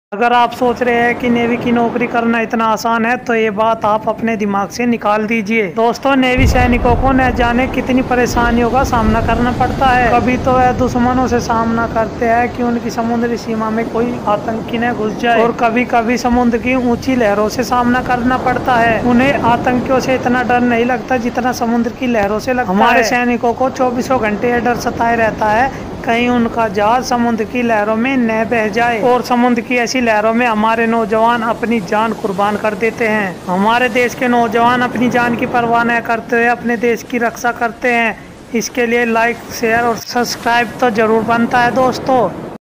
अगर आप सोच रहे हैं कि नेवी की नौकरी करना इतना आसान है तो ये बात आप अपने दिमाग से निकाल दीजिए। दोस्तों, नेवी सैनिकों को न जाने कितनी परेशानियों का सामना करना पड़ता है। कभी तो वह दुश्मनों से सामना करते हैं कि उनकी समुद्री सीमा में कोई आतंकी न घुस जाए, और कभी कभी समुद्र की ऊंची लहरों से सामना करना पड़ता है। उन्हें आतंकियों से इतना डर नहीं लगता जितना समुद्र की लहरों से लगता है। हमारे सैनिकों को 24 घंटे यह डर सताए रहता है कहीं उनका जहाज समुद्र की लहरों में न बह जाए। और समुद्र की ऐसी लहरों में हमारे नौजवान अपनी जान कुर्बान कर देते हैं। हमारे देश के नौजवान अपनी जान की परवाह न करते हुए अपने देश की रक्षा करते हैं। इसके लिए लाइक, शेयर और सब्सक्राइब तो जरूर बनता है दोस्तों।